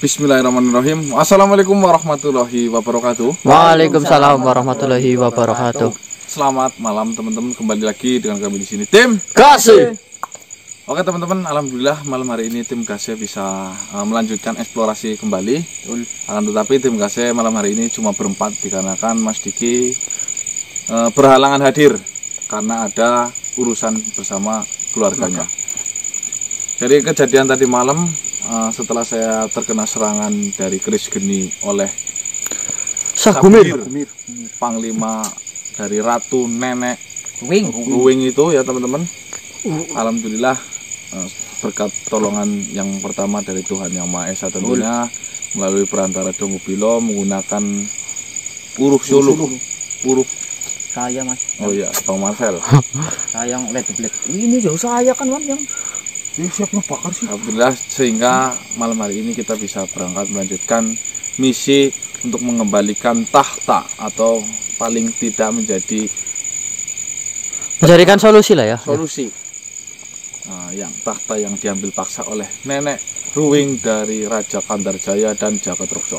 Bismillahirrahmanirrahim. Assalamualaikum warahmatullahi wabarakatuh. Waalaikumsalam warahmatullahi wabarakatuh. Selamat malam teman-teman, kembali lagi dengan kami di sini tim Kasih. Oke teman-teman, alhamdulillah malam hari ini tim Kasih bisa melanjutkan eksplorasi kembali. Akan tetapi tim Kasih malam hari ini cuma berempat dikarenakan Mas Diki berhalangan hadir karena ada urusan bersama keluarganya. Jadi kejadian tadi malam, setelah saya terkena serangan dari keris geni oleh Sagumir, Panglima dari Ratu Nenek Ruwing itu ya teman-teman. Alhamdulillah berkat tolongan yang pertama dari Tuhan Yang Maha Esa tentunya, melalui perantara Dongo Bilo menggunakan uruh suluk, uruh saya mas. Oh iya, Bang Marcel. Saya yang led. Ini jauh saya kan mas yang siap ngebakar sih. Alhamdulillah sehingga malam hari ini kita bisa berangkat melanjutkan misi untuk mengembalikan tahta atau paling tidak mencarikan solusi lah ya. Solusi. Yang tahta yang diambil paksa oleh Nenek Ruwing dari Raja Kandarjaya dan Jagadrokso.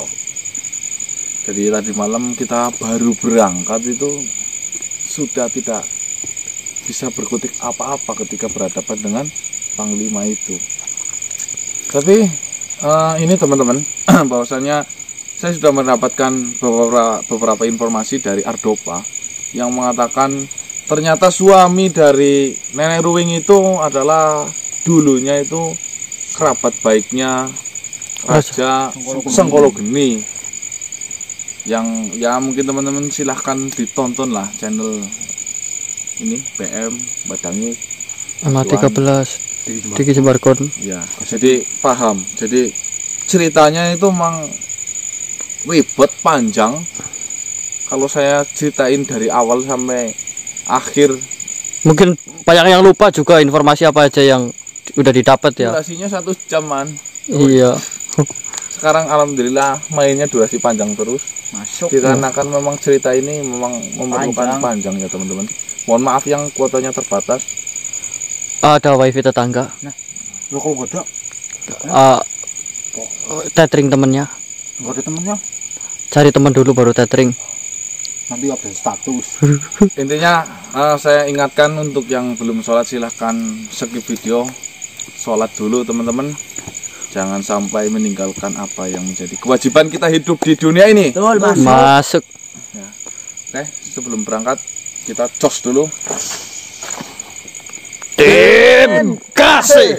Jadi tadi malam kita baru berangkat itu sudah tidak bisa berkutik apa-apa ketika berhadapan dengan Panglima itu. Tapi ini teman-teman, bahwasanya saya sudah mendapatkan beberapa informasi dari Ardopa yang mengatakan ternyata suami dari Nenek Ruwing itu adalah dulunya itu kerabat baiknya Raja Sengkolo Geni. Yang ya mungkin teman-teman silahkan ditonton lah channel ini PM Badangi sama 13 Diki Jembarkon. Ya, jadi paham. Jadi ceritanya itu memang ribet panjang. Kalau saya ceritain dari awal sampai akhir, mungkin banyak yang lupa juga informasi apa aja yang udah didapat ya. Durasinya 1 jaman. Iya. Sekarang alhamdulillah mainnya durasi panjang terus. Masuk. Dikarenakan memang cerita ini memang memerlukan panjang ya teman-teman. Mohon maaf yang kuotanya terbatas. Ada wifi tetangga. Nah, lo kalau nggak ada, tethering temennya. nggak ada temennya, Cari teman dulu baru tethering. nanti update status. Intinya saya ingatkan untuk yang belum sholat silahkan skip video, sholat dulu teman-teman. Jangan sampai meninggalkan apa yang menjadi kewajiban kita hidup di dunia ini. Betul, Masuk. Ya. Oke, sebelum berangkat kita cos dulu. Tim Kasih.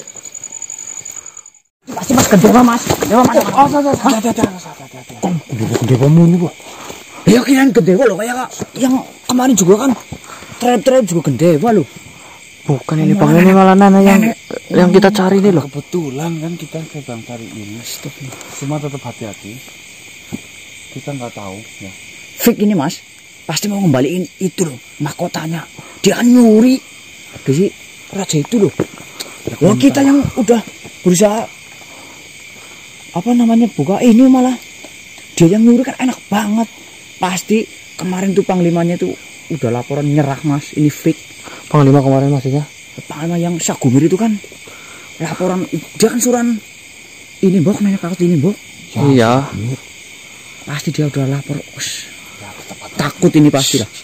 Pasti mas gede mas. Dewa mana? Oh, hati-hati. Dewa mulu, Pak. Ya kirain gede loh, kayak yang kemarin juga kan trap juga gede loh. Bukan ini Bang, ini malah Nana yang kita cari ini loh. Kebetulan kan kita sedang cari ini. Cuma tetap hati-hati. Kita nggak tahu ya. Fik ini mas, pasti mau ngembaliin itu loh, mahkotanya. Dia kan nyuri dari raja itu loh. Wah kita yang udah berusaha apa namanya buka ini malah dia yang nyuri kan enak banget. Pasti kemarin tuh panglimanya tuh udah laporan nyerah mas. Ini fik. Panglima kemarin maksudnya? Panglima yang Sagumir itu kan laporan, dia kan suran ini mbok, nenek kakak ini mbok. Iya. Pasti dia udah lapor. Takut ini pasti lah.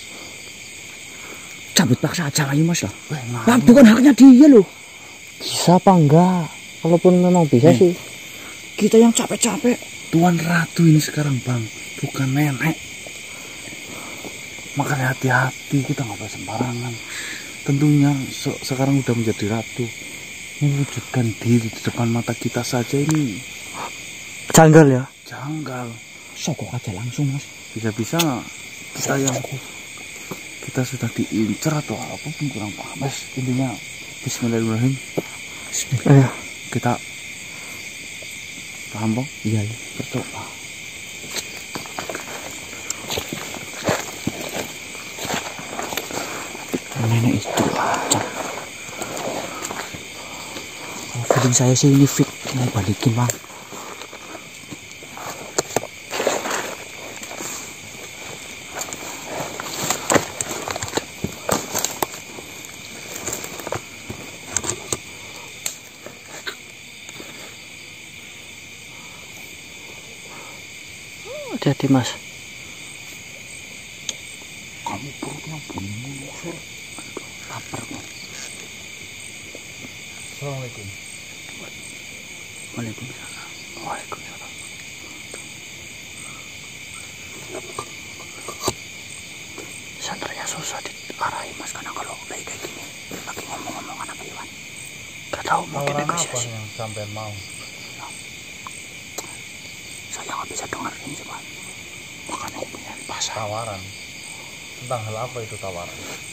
Cabut paksa aja ayo mas lah. Nah, bukan haknya dia loh. Bisa apa enggak? Kalaupun memang bisa sih. Kita yang capek-capek. Tuan Ratu ini sekarang bang, bukan nenek. Makanya hati-hati, kita nggak boleh sembarangan. Tentunya sekarang udah menjadi ratu, mewujudkan diri di depan mata kita saja ini Janggal ya? janggal. Sogok aja langsung mas. Bisa-bisa kita sudah diincar atau apapun kurang paham. Mas, intinya Bismillahirrahmanirrahim. Bismillah. Kita paham bang? Iya. Berdoa. Nenek itu acak. Kalau feeling saya sih ini fit mau balikin bang. Hati-hati Mas. Kamu perutnya bunyi Sur. Lapar kok. Assalamualaikum. Waalaikumsalam. Waalaikumsalam. Sebenarnya susah diarahi Mas, karena kalau kayak gini lagi ngomong-ngomong anak Iwan. Gak tahu mau Tawaran apa negosiasi. yang sampean mau? Saya nggak bisa dengerin cuma makanya aku punya bahasa. Tawaran. Tentang hal apa itu tawaran?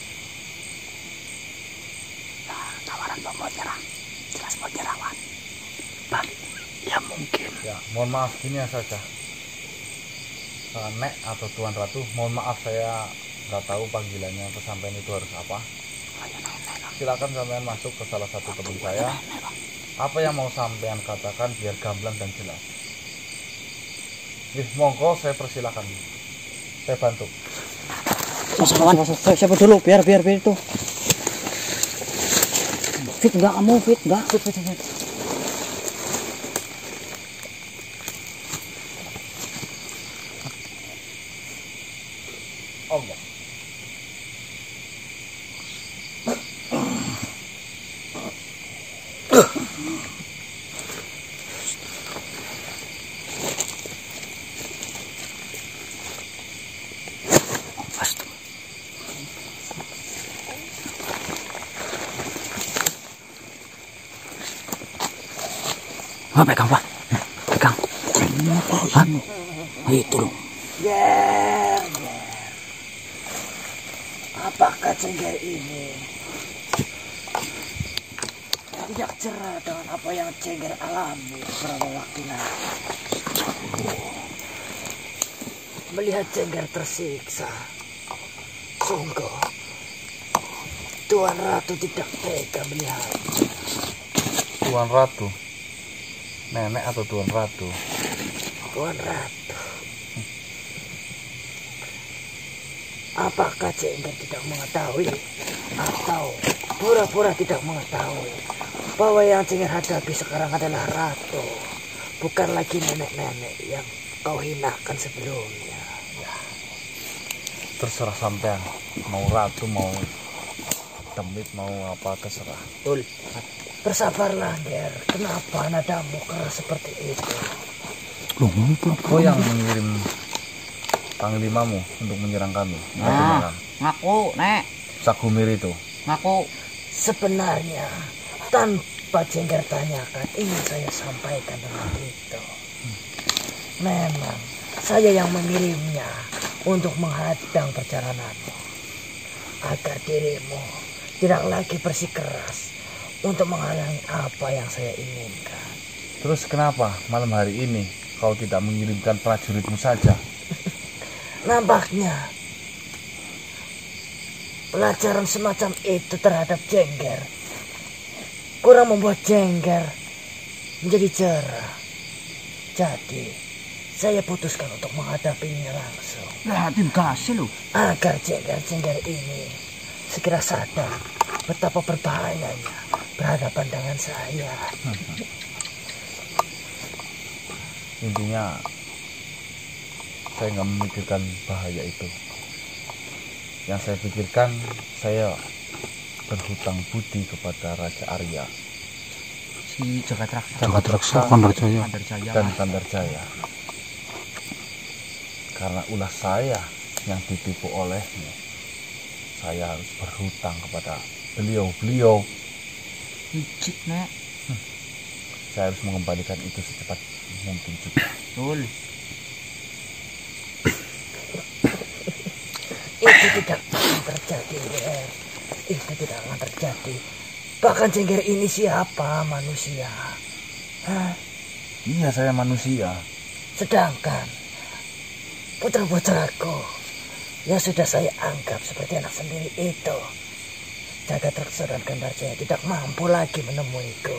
Nah, tawaran Bang mau nyerah. Jelas mau nyerah, Wan. Bang, ya mungkin. Ya, mohon maaf gini ya saja. Nek atau Tuan Ratu, mohon maaf saya nggak tahu panggilannya sampean itu harus apa. Silakan sampean masuk ke salah satu teman saya. Apa yang mau sampean katakan biar gamblang dan jelas. Monggo saya persilakan. Saya bantu. Mas kawan, siapa dulu? Biar itu. Fit enggak kamu, Fit enggak? Fit. Allah. Pegang, Pak. Pegang. Hah? Itu loh. Ger. Apakah Cengger ini tidak cerah dengan apa yang Cengger alami beberapa waktu lalu? Melihat Cengger tersiksa, sungguh Tuan Ratu tidak tega melihat. Tuan Ratu. Nenek atau Tuan Ratu? Tuan Ratu. Apakah Cengger tidak mengetahui atau pura-pura tidak mengetahui bahwa yang Cengger hadapi sekarang adalah Ratu, bukan lagi nenek-nenek yang kau hinakan sebelumnya. Terserah sampean, mau Ratu, mau Demit, mau apa terserah. Betul. Bersabarlah, Ger. Kenapa nadamu keras seperti itu? Kau yang mengirim panglimamu untuk menyerang kami. Nah, ngaku, Nek. Sagumir itu. Ngaku. Sebenarnya tanpa Cengger tanyakan ingin saya sampaikan dengan itu. Memang saya yang mengirimnya untuk menghadang perjalananmu, agar dirimu tidak lagi bersikeras untuk menghalangi apa yang saya inginkan. Terus kenapa malam hari ini kau tidak mengirimkan prajuritmu saja? Nampaknya pelajaran semacam itu terhadap Cengger kurang membuat Cengger menjadi cerah. Jadi saya putuskan untuk menghadapinya langsung. Lah, tim kasih loh. Agar Cengger ini segera sadar betapa berbahayanya berhadapan dengan saya. Intinya saya nggak memikirkan bahaya itu. Yang saya pikirkan, saya berhutang budi kepada Raja Arya Si Jagat Raksa Kandarjaya. dan Kandarjaya. Karena ulah saya yang ditipu olehnya, saya harus berhutang kepada beliau. Icik, Nek. Saya harus mengembalikan itu secepat mungkin juga. Betul. Itu tidak akan terjadi, Ger. Itu tidak akan terjadi. Bahkan Cengger ini siapa? Manusia. Hah? Iya, saya manusia. Sedangkan putra-putraku yang sudah saya anggap seperti anak sendiri itu, Jagat Raksa dan Kandarjaya, tidak mampu lagi menemuiku.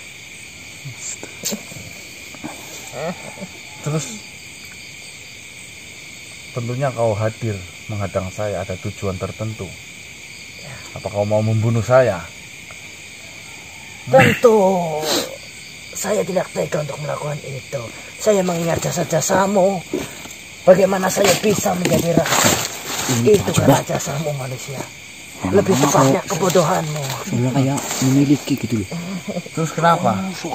Terus tentunya kau hadir menghadang saya ada tujuan tertentu. Apa kau mau membunuh saya? Tentu saya tidak tega untuk melakukan itu. Saya mengingat jasa-jasamu bagaimana saya bisa menjadi raja. Itu karena jasamu manusia. Lebih tepatnya kebodohanmu. Soalnya kayak memiliki gitu loh. Terus kenapa?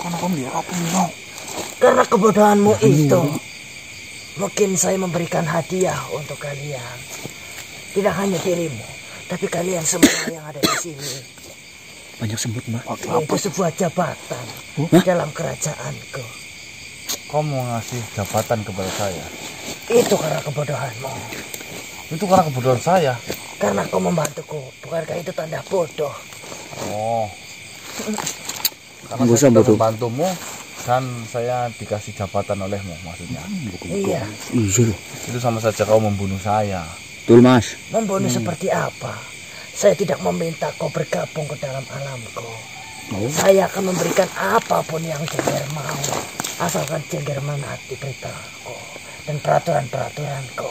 Karena kebodohanmu itu. Mungkin saya memberikan hadiah untuk kalian. Tidak hanya dirimu, tapi kalian semua yang ada di sini. Banyak semut, Mbak. Itu sebuah jabatan dalam kerajaanku. Kau mau ngasih jabatan kepada saya? Itu karena kebodohanmu. Itu karena kebodohan saya. Karena kau membantuku, bukankah itu tanda bodoh? Oh. Karena Nggak usah saya sudah bodoh. membantumu dan saya dikasih jabatan olehmu maksudnya. Iya, Iya loh. Itu sama saja kau membunuh saya. Betul, Mas. membunuh seperti apa? Saya tidak meminta kau bergabung ke dalam alamku. Saya akan memberikan apapun yang Jengger mau, asalkan Jengger menaati perintahku dan peraturan-peraturanku.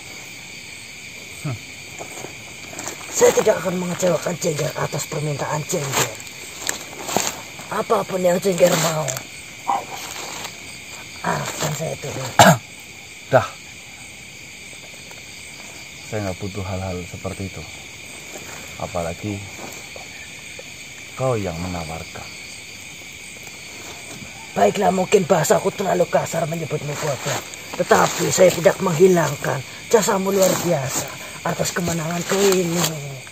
Saya tidak akan mengecewakan Jengger atas permintaan Jengger. Apapun yang Jengger mau, akan saya turuti. Dah. Saya nggak butuh hal-hal seperti itu. Apalagi kau yang menawarkan. Baiklah, mungkin bahasaku terlalu kasar menyebutmu bodoh. Tetapi saya tidak menghilangkan jasamu luar biasa atas kemenanganku ini.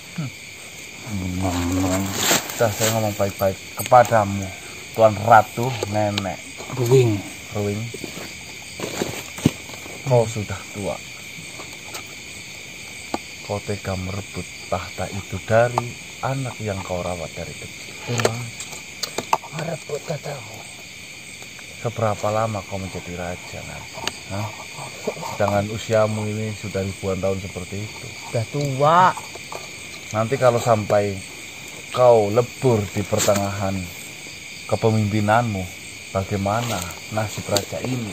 Dah, saya ngomong baik-baik kepadamu, Tuan Ratu Nenek Ruwing. Ruwing. Kau sudah tua. Kau tega merebut tahta itu dari anak yang kau rawat dari kecil. Merebut katamu. Seberapa lama kau menjadi raja nanti? Hah? Sedangkan usiamu ini sudah ribuan tahun seperti itu. Udah tua. Nanti kalau sampai kau lebur di pertengahan kepemimpinanmu, bagaimana nasib raja ini?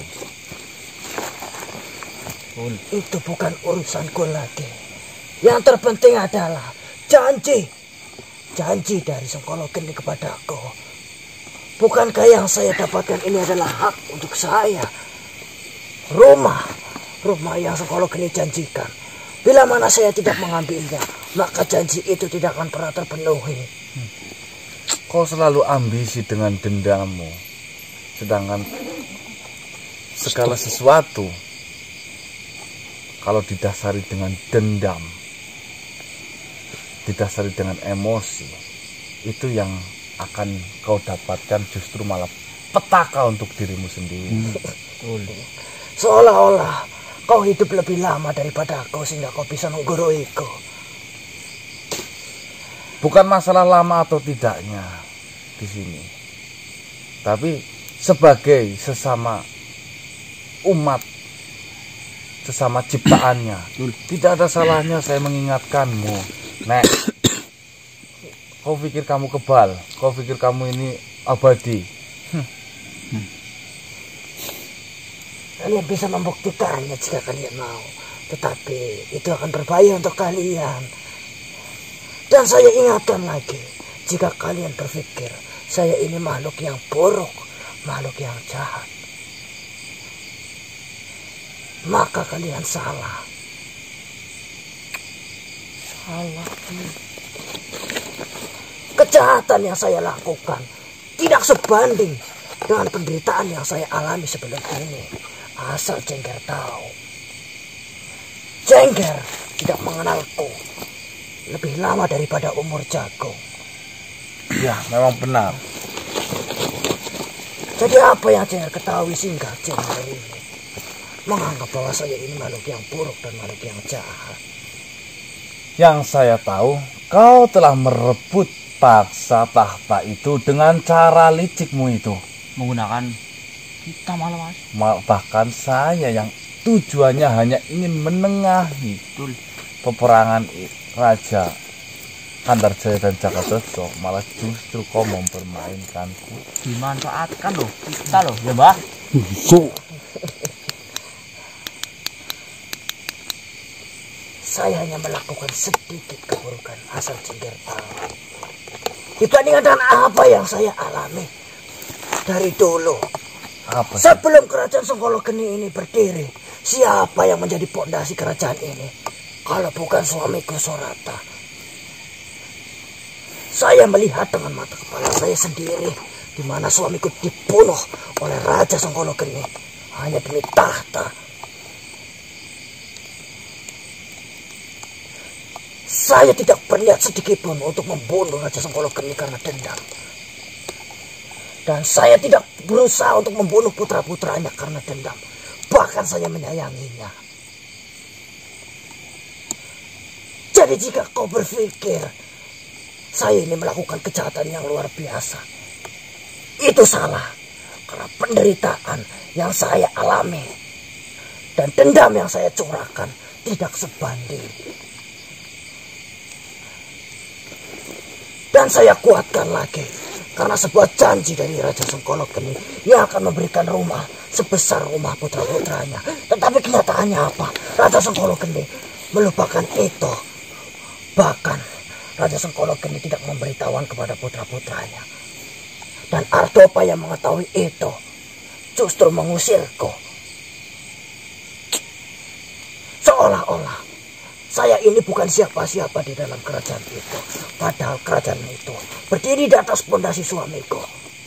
Itu bukan urusanku lagi. Yang terpenting adalah janji. Janji dari Sengkolo Geni kepadaku. Bukankah yang saya dapatkan ini adalah hak untuk saya? Rumah yang Sengkolo Geni janjikan. Bila mana saya tidak mengambilnya, maka janji itu tidak akan pernah terpenuhi. Kau selalu ambisi dengan dendammu. Sedangkan segala sesuatu kalau didasari dengan dendam, didasari dengan emosi, itu yang akan kau dapatkan justru malah petaka untuk dirimu sendiri. Seolah-olah kau hidup lebih lama daripada aku sehingga kau bisa mengguruiku. Bukan masalah lama atau tidaknya di sini, tapi sebagai sesama umat, sesama ciptaannya, tidak ada salahnya saya mengingatkanmu, Nek. Kau pikir kamu kebal, kau pikir kamu ini abadi. Kalian bisa membuktikannya jika kalian mau. Tetapi itu akan berbahaya untuk kalian. Dan saya ingatkan lagi, jika kalian berpikir saya ini makhluk yang buruk, makhluk yang jahat, maka kalian salah. Kejahatan yang saya lakukan tidak sebanding dengan penderitaan yang saya alami sebelum ini. Asal Jengger tahu, Jengger tidak mengenalku lebih lama daripada umur jagung. Ya, memang benar. Jadi apa yang Jengger ketahui sehingga Jengger ini menganggap bahwa saya ini makhluk yang buruk dan makhluk yang jahat? Yang saya tahu, kau telah merebut paksa tahta itu dengan cara licikmu itu. Menggunakan kita malah, Mas. Bahkan saya yang tujuannya hanya ingin menengahi peperangan Raja Kandarjaya dan Jagadotso, malah justru kau mempermainkanku. Dimanfaatkan loh kita loh, ya Mbah. Saya hanya melakukan sedikit keburukan asal Jengger tahu. Dibandingkan dengan apa yang saya alami dari dulu, Apa sih? Sebelum kerajaan Senggologeni ini berdiri, siapa yang menjadi pondasi kerajaan ini? Kalau bukan suamiku Sorata. Saya melihat dengan mata kepala saya sendiri di mana suamiku dibunuh oleh Raja Senggologeni hanya demi tahta. Saya tidak berniat sedikit pun untuk membunuh Raja Senggologeni karena dendam. Dan saya tidak berusaha untuk membunuh putra-putranya karena dendam. Bahkan saya menyayanginya. Jadi jika kau berpikir saya ini melakukan kejahatan yang luar biasa, itu salah. Karena penderitaan yang saya alami dan dendam yang saya curahkan tidak sebanding. Dan saya kuatkan lagi karena sebuah janji dari Raja Senggologeni yang akan memberikan rumah sebesar rumah putra-putranya. Tetapi kenyataannya apa? Raja Senggologeni melupakan itu. Bahkan Raja Senggologeni tidak memberitahuan kepada putra-putranya. Dan Artopa yang mengetahui itu justru mengusirku. Seolah-olah saya ini bukan siapa-siapa di dalam kerajaan itu. Padahal kerajaan itu berdiri di atas pondasi suamiku.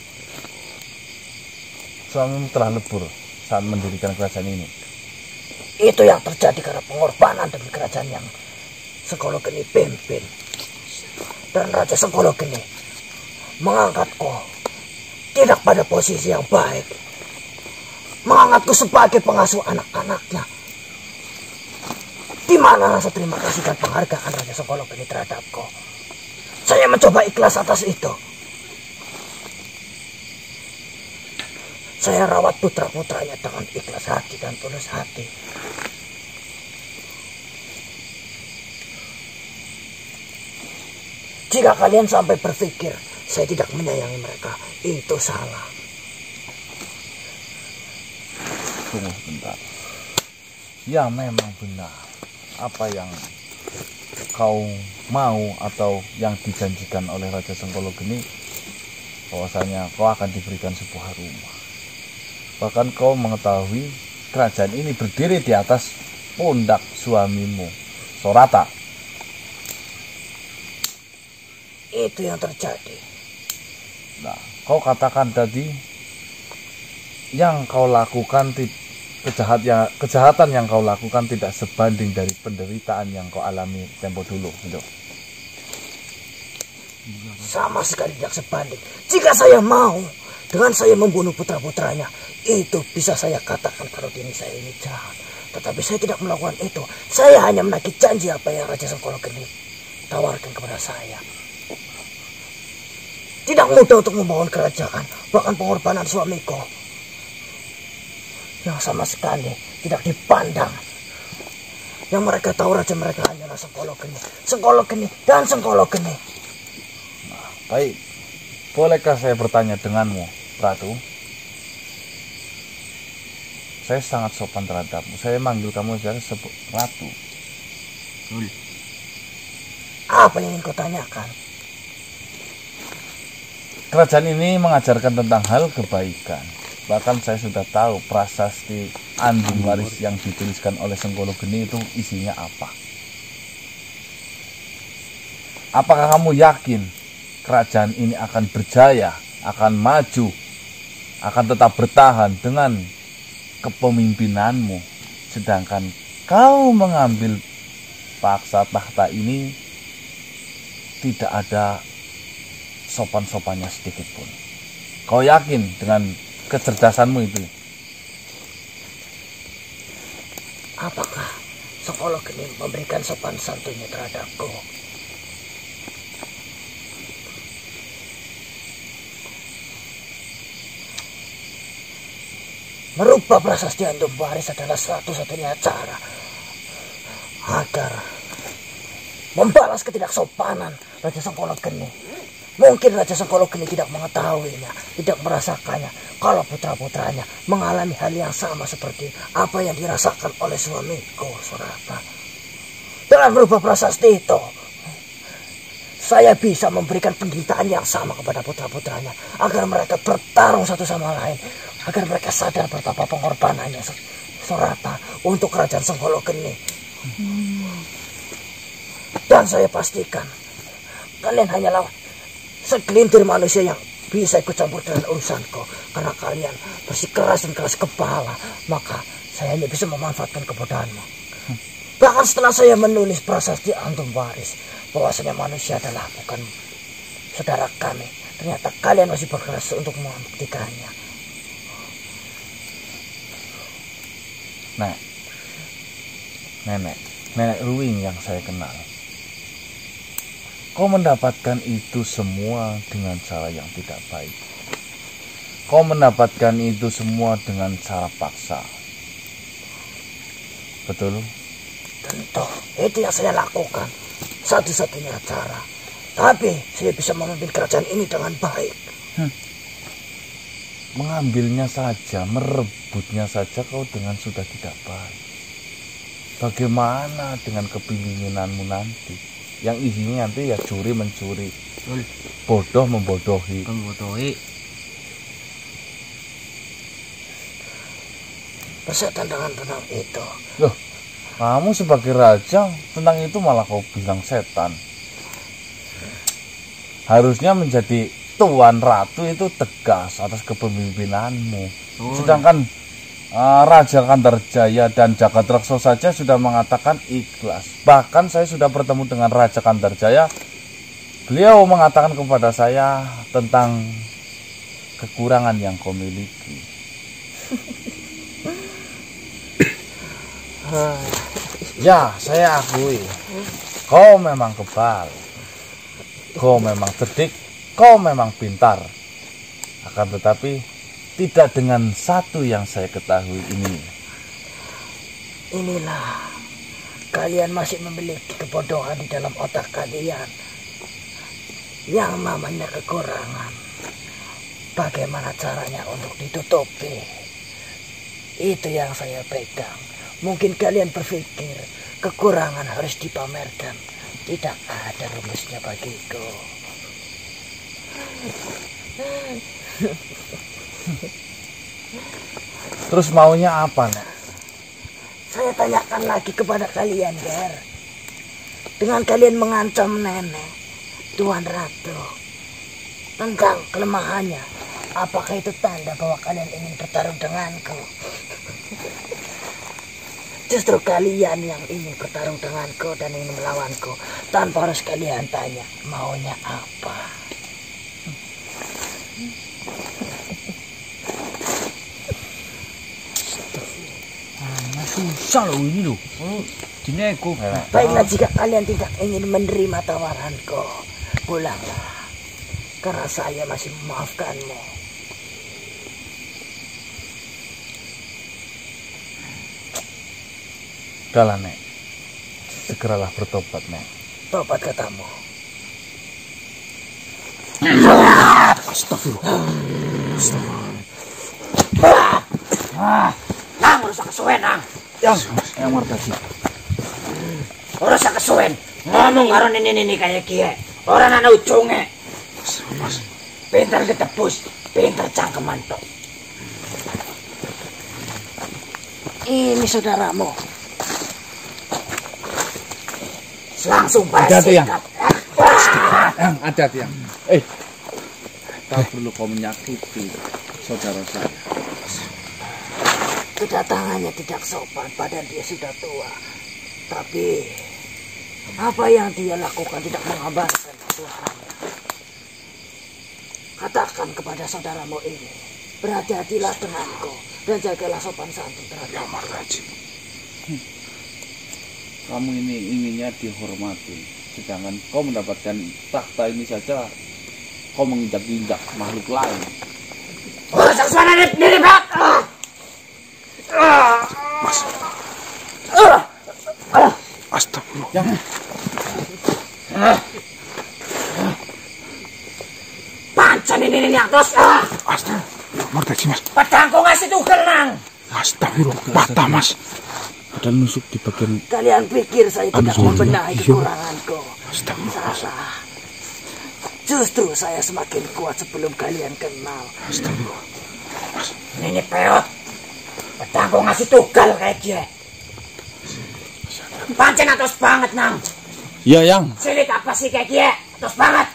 Suamimu telah lebur saat mendirikan kerajaan ini. Itu yang terjadi karena pengorbanan demi kerajaan yang Senggologeni pimpin. Dan Raja Senggologeni mengangkatku tidak pada posisi yang baik. Mengangkatku sebagai pengasuh anak-anaknya. Di mana rasa terima kasih dan penghargaan Raja Senggologeni terhadapku? Saya mencoba ikhlas atas itu. Saya rawat putra-putranya dengan ikhlas hati dan tulus hati. Jika kalian sampai berpikir saya tidak menyayangi mereka, itu salah. Tunggu sebentar. Ya memang benar. Apa yang kau mau atau yang dijanjikan oleh Raja Senggologeni, bahwasanya kau akan diberikan sebuah rumah. Bahkan kau mengetahui kerajaan ini berdiri di atas pundak suamimu, Sorata. Itu yang terjadi. Nah, kau katakan tadi yang kau lakukan kejahatan yang kau lakukan tidak sebanding dari penderitaan yang kau alami tempo dulu, gitu. Sama sekali tidak sebanding. Jika saya mau dengan saya membunuh putra-putranya, itu bisa saya katakan kalau diri saya ini jahat. Tetapi saya tidak melakukan itu. Saya hanya menagih janji apa yang Raja Senggologeni tawarkan kepada saya. Tidak mudah untuk membangun kerajaan, bahkan pengorbanan suamiku yang sama sekali tidak dipandang. Yang mereka tahu raja mereka hanyalah Senggologeni, Senggologeni dan Senggologeni. Nah, baik. Bolehkah saya bertanya denganmu, Ratu? Saya sangat sopan terhadapmu. Saya manggil kamu sebagai Ratu. Apa yang ingin kau tanyakan? Kerajaan ini mengajarkan tentang hal kebaikan. Bahkan saya sudah tahu prasasti andung waris yang dituliskan oleh Senggologeni itu isinya apa. Apakah kamu yakin kerajaan ini akan berjaya, akan maju, akan tetap bertahan dengan kepemimpinanmu, sedangkan kau mengambil paksa tahta ini tidak ada sopan-sopannya sedikit pun? Kau yakin dengan kecerdasanmu itu? Apakah Senggologeni memberikan sopan santunnya terhadapku? Merubah prasasti andung waris adalah satu-satunya cara agar membalas ketidaksopanan Raja Senggologeni. Mungkin Raja Senggologeni tidak mengetahuinya, tidak merasakannya, kalau putra-putranya mengalami hal yang sama seperti apa yang dirasakan oleh suamiku, Sorata. Dengan merubah prasasti itu, saya bisa memberikan penderitaan yang sama kepada putra-putranya agar mereka bertarung satu sama lain, agar mereka sadar betapa pengorbanannya Sorata untuk kerajaan Senggolo Geni. Dan saya pastikan kalian hanyalah segelintir manusia yang bisa ikut campur dengan urusanku. Karena kalian bersikeras dan keras kepala, maka saya hanya bisa memanfaatkan kebodohanmu. Bahkan setelah saya menulis prasasti Antum Waris bahwasanya manusia adalah bukan saudara kami, ternyata kalian masih berkeras untuk membuktikannya. Nenek Ruwing yang saya kenal. Kau mendapatkan itu semua dengan cara yang tidak baik. Kau mendapatkan itu semua dengan cara paksa. Betul? Tentu, itu yang saya lakukan. Satu-satunya cara. Tapi saya bisa memimpin kerajaan ini dengan baik. Mengambilnya saja, merebutnya saja kau dengan sudah tidak baik. Bagaimana dengan kepinginanmu nanti? Yang isinya nanti ya curi mencuri, bodoh membodohi. Bersetan dengan tentang itu. Loh, kamu sebagai raja tentang itu malah kau bilang setan. Harusnya menjadi tuan ratu itu tegas atas kepemimpinanmu. Sedangkan Raja Kandarjaya dan Jagadraksa saja sudah mengatakan ikhlas. Bahkan saya sudah bertemu dengan Raja Kandarjaya. Beliau mengatakan kepada saya tentang kekurangan yang kau miliki. Ya, saya akui. Kau memang kebal. Kau memang cerdik. Kau memang pintar. Akan tetapi tidak dengan satu yang saya ketahui ini. Inilah, kalian masih memiliki kebodohan di dalam otak kalian. Yang namanya kekurangan. Bagaimana caranya untuk ditutupi? Itu yang saya pegang. Mungkin kalian berpikir kekurangan harus dipamerkan. Tidak ada rumusnya bagiku. Terus maunya apa, Nek? Saya tanyakan lagi kepada kalian, Ger. Dengan kalian mengancam nenek, Tuan Ratu, tentang kelemahannya, apakah itu tanda bahwa kalian ingin bertarung denganku? Justru kalian yang ingin bertarung denganku dan ingin melawanku, tanpa harus kalian tanya maunya apa. Susah loh ini loh. Dinego. Baiklah, jika kalian tidak ingin menerima tawaranku, pulanglah. Karena saya masih memaafkanmu. Udahlah, Nek. Segeralah bertobat, Nek. Tobat katamu. Astagfirullah. Nang, urusan kesuwen, Nang. Yang martasi. Urusan kesuwen. Ngomong karo ini kayak kie. Orang ana ujungnya. Mas. Pintar ketebus, pintar cangkeman tok. Ini saudaramu. Langsung Ada tuh yang. Ada yang. Tak perlu kau menyakiti saudara saya. Kedatangannya tidak sopan, padahal dia sudah tua. Tapi apa yang dia lakukan tidak mengabaikan Tuhannya. Katakan kepada saudaramu ini, berhati-hatilah denganku dan jagalah sopan santun terhadap Martaji. Kamu ini inginnya dihormati, sedangkan kau mendapatkan takhta ini saja, kau menginjak-injak makhluk lain. Urusan suara diri, Pak! Mas. Astagfirullah. Yang Pancen ini yang terus. Astagfirullah. Martaji, Mas. Pedangku ngasih tuker, Nang. Astagfirullah. Patah, Mas. ada nusuk di bagian. Kalian pikir saya tidak membenahi kekuranganku? Astagfirullah. Salah. Justru saya semakin kuat sebelum kalian kenal. Ini peot. Pedangku ngasih tugal kayak dia. Pancen atos banget, Nang. Iya, Yang. Silit apa sih kayak dia? Atos banget.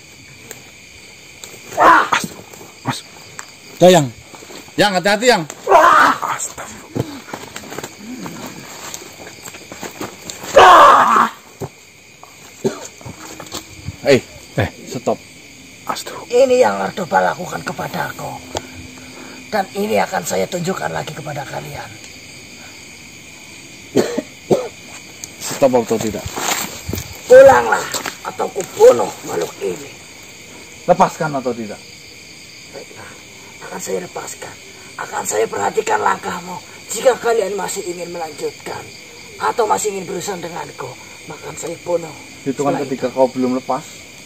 Wah. Mas. Dah, Yang. Yang, hati-hati, Yang. Wah. Stop. Ini yang Ardoba lakukan kepadaku. Dan ini akan saya tunjukkan lagi kepada kalian. Stop atau tidak? Pulanglah atau kubunuh makhluk ini. Lepaskan atau tidak? Baiklah, akan saya lepaskan. Akan saya perhatikan langkahmu. Jika kalian masih ingin melanjutkan atau masih ingin berurusan denganku, maka akan saya bunuh. Hitungan ketika kau belum lepas,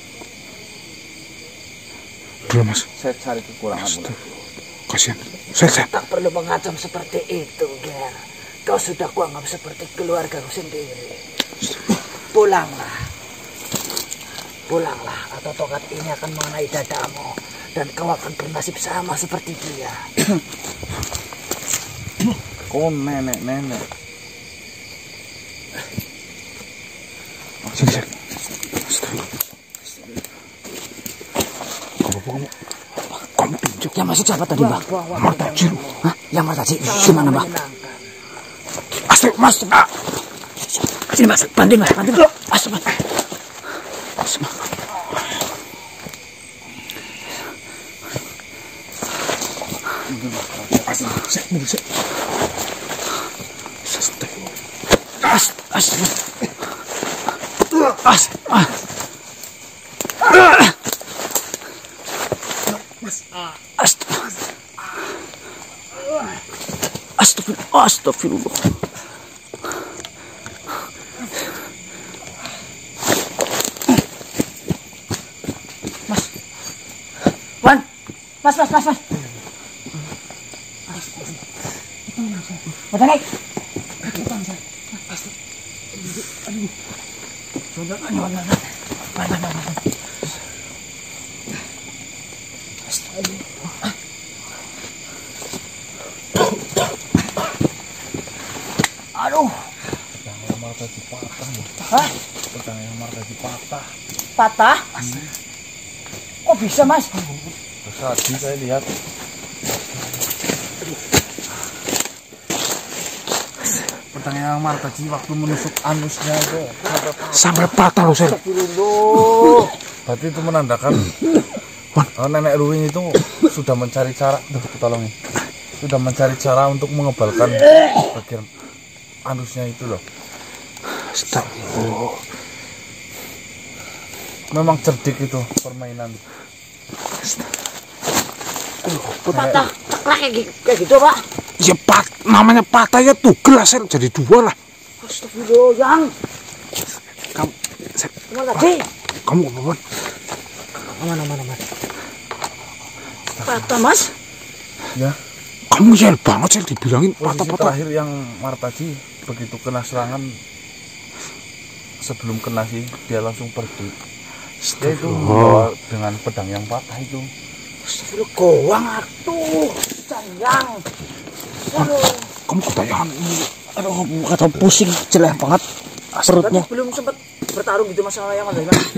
Belum, Mas. saya cari kekuranganmu. Kasihan. Saya. Tak perlu mengancam seperti itu, Ger. Kau sudah kuanggap seperti keluargaku sendiri. Pulanglah. Pulanglah atau tongkat ini akan mengenai dadamu. Dan kau akan bernasib sama seperti dia. Kau nenek-nenek. Sini. Kamu tunjuk. Yang masuk siapa tadi, Bang? Martaji. Hah? Yang Martaji? Gimana, Bang? Astagfirullah, Mas. Sini, Mas. Banting, Mas. Astagfirullah. Astagfirullah. Wan. Mas. Udah naik. Aduh. Yang Martaji patah loh. Hah? Pedang yang Martaji patah. Patah? Kok bisa, Mas? Terus tadi saya lihat. Pedang yang Martaji waktu menusuk anusnya itu Sampai patah loh, Sel. berarti itu menandakan nenek Ruwing itu sudah mencari cara. Tolongin. Sudah mencari cara untuk mengebalkan bagian anusnya itu loh. Astagfirullah. Memang cerdik itu permainan. Patah. Teklak kayak gitu, Pak. Ya namanya patah ya tugas, Sel. Jadi dua lah. Astagfirullah, Yang. Kamu, Sel. Mana tadi? Kamu ngomong. Aman. Patah, Mas. Ya, Kamu yel banget, Sel. Dibilangin posisi patah-patah. terakhir yang Martaji begitu kena serangan, sebelum kena sih dia langsung pergi. Dia itu membawa dengan pedang yang patah itu. Astagfirullah, goang atuh. Sayang. Aduh. Kamu ketayangan. Aduh, kata pusing, jelek banget perutnya. Belum sempat bertarung gitu masalah yang ada kan?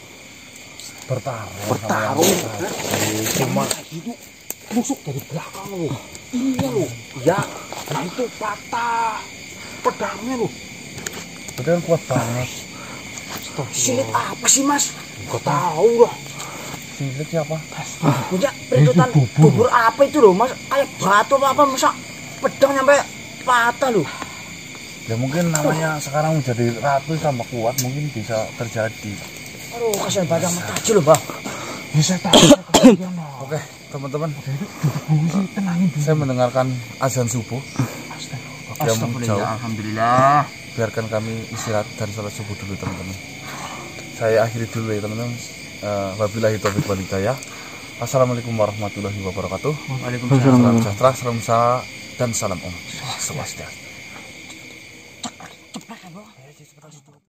Bertarung. Cuma itu tusuk dari belakang loh. Iya loh. Ya, nah itu patah. Pedangnya loh. Itu kan kuat banget. Silit apa sih, Mas? Gak tahu lah. Silit siapa? Punya perebutan bubur apa itu loh, Mas? Kayak batu apa masa pedang sampai patah loh. Ya mungkin namanya sekarang menjadi ratu sama kuat, mungkin bisa terjadi. Aduh, kasihan banget sama Taji loh, Bang. Ya saya tahu. Oke, teman-teman. Saya mendengarkan azan subuh. Jam jauh. Alhamdulillah. Biarkan kami istirahat dan sholat subuh dulu, teman-teman. Saya akhiri dulu ya, teman-teman. Wabillahi taufiq wal hidayah. Assalamualaikum warahmatullahi wabarakatuh. Waalaikumsalam. Salam sejahtera, salam usaha, dan salam om. Swastiastu.